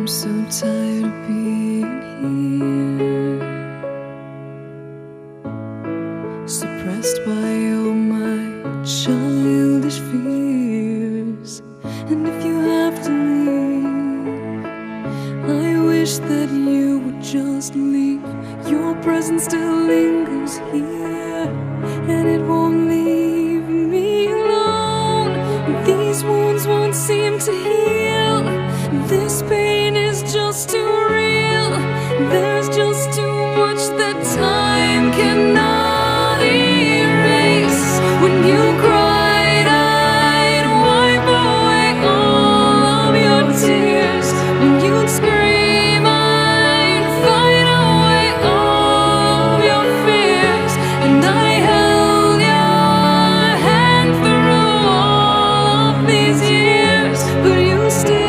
so tired of being here, suppressed by all my childish fears. And if you have to leave, I wish that you would just leave. Your presence still lingers here, and it won't leave me alone. These wounds won't seem to heal. This pain is just too real. There's just too much that time cannot erase. When you cried, I'd wipe away all of your tears. When you'd scream, I'd fight away all of your fears. And I held your hand through all of these years, but you still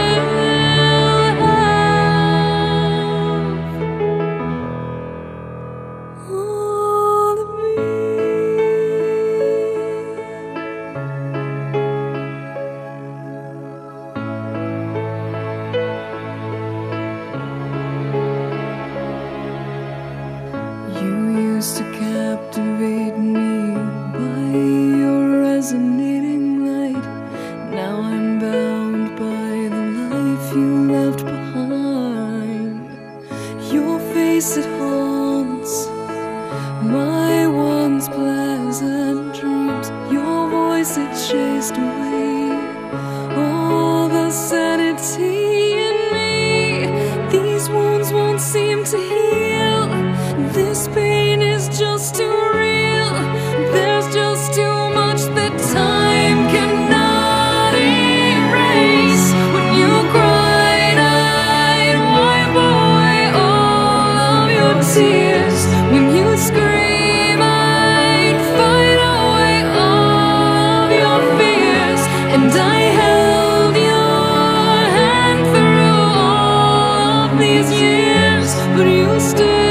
used to captivate me by your resonating light. Now I'm bound by the life you left behind. Your face, it haunts my once pleasant dreams. Your voice, it chased away all the sanity in me. These wounds won't seem to heal. This pain is just too real. There's just too much that time cannot erase. When you cried, I'd wipe away all of your tears. When you scream, I'd fight away all of your fears. And I held your hand through all of these years, but you still